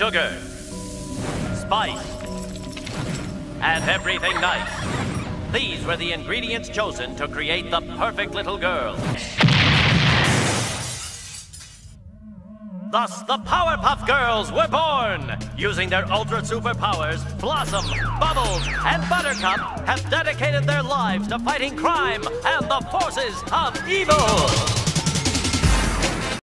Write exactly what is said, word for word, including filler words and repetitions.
sugar, spice, and everything nice. These were the ingredients chosen to create the perfect little girl. Thus, the Powerpuff Girls were born! Using their ultra superpowers, Blossom, Bubbles, and Buttercup have dedicated their lives to fighting crime and the forces of evil!